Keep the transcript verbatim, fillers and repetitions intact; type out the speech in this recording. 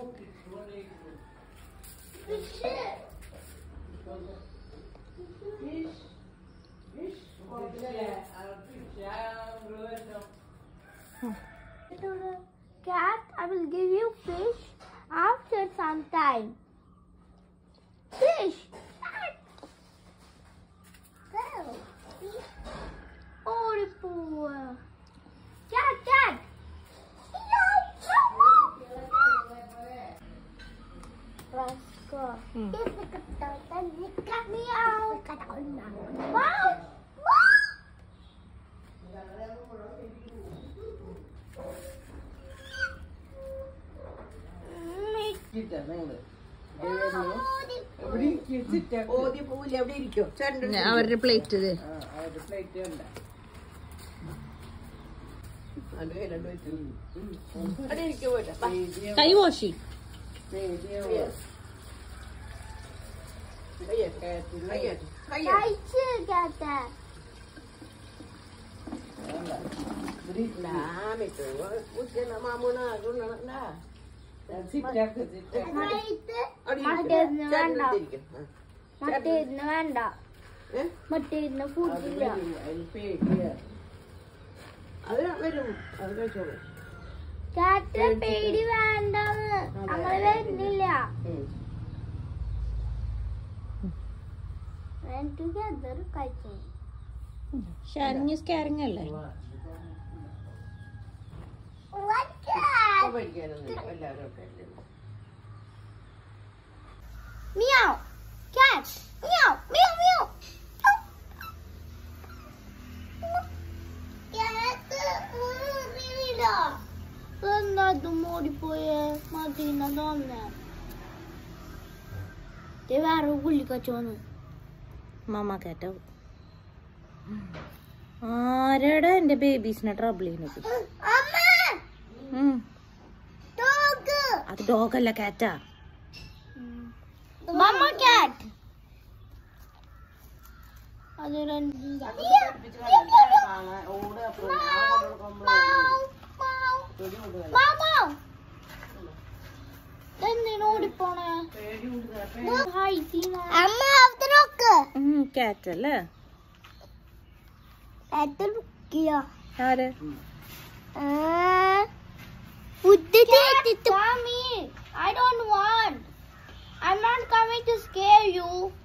Cat, I will give you fish after some time. Fish! Oh, the poor. Cat, cat! Let's go. Hmm. Meow. Wow. അവരുടെ plate ഇത് കൈ വാഷി മറ്റേന്ന് വേണ്ട മറ്റേന്ന് ഫുഡില്ല കാറ്റ് പേടി വേണ്ടെന്ന് നമ്മള് വരുന്നില്ല ടുഗദർ കഴിച്ചു ഷാരിങ് ഈസ് കെയറിങ് അല്ലേ Meow. Cat. Meow. Meow. Meow. എന്താ ഓടിപ്പോയേ മതിന്ന തോന്നേ വേറെ പുള്ളിക്കച്ചോന്ന് മാമ കേട്ടോ ആരാടാ എന്റെ ബേബീസിനെ ട്രബിൾ ചെയ്യുന്നത് അത് ഡോഗല്ല കാറ്റാ Mama cat. കാറ്റ് അല്ലേ ആര് I don't want. I'm not coming to scare you.